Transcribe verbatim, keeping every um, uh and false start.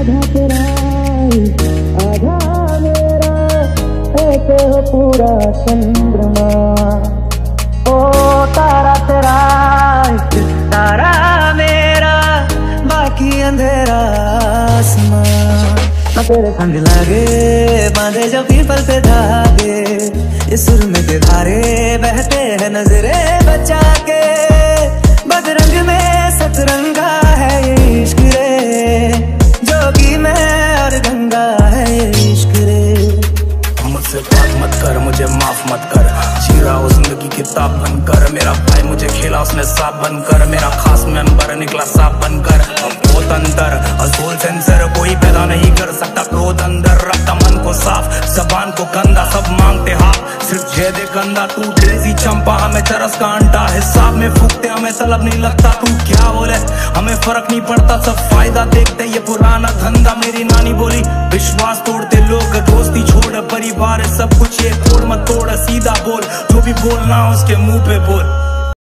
आधा तेरा आधा मेरा, ऐसे हो पूरा चंद्रमा। ओ तारा तेरा तारा मेरा, बाकी अंधेरा आसमां। तेरे संग लागे बांधे जो पीपल पे धागे, इस सुर में के धारे बहते हैं नजरे बचा के। बदरंग में सतरंगा है ये इश्क रे, जोगी में और गंगा है ये इश्क रे। मुझसे बात मत कर, मुझे माफ मत कर, जी रहा हूँ जिंदगी किताब बनकर। मेरा भाई मुझे खेला उसने सांप बनकर, मेरा खास मेंबर निकला सांप बनकर। बहुत अंदर असूल सेंसर कोई पैदा नहीं कर सकता, क्रोध अंदर रखता मन को साफ, जबान को गंदा सब मांगते हाथ। सिर्फ जे दे कंधा तू ड्रेसी चंपा, हमें चरस का अंटा हिसाब में फूकते, हमें तलब नहीं लगता तू क्या बोले, हमें फर्क नहीं पड़ता सब फायदा देखते। ये पुराना धंधा मेरी नानी बोली, विश्वास तोड़ते लोग दोस्ती छोड़, परिवार सब कुछ ये तोड़ मत तोड़, सीधा बोल जो भी बोलना उसके मुंह पे बोल।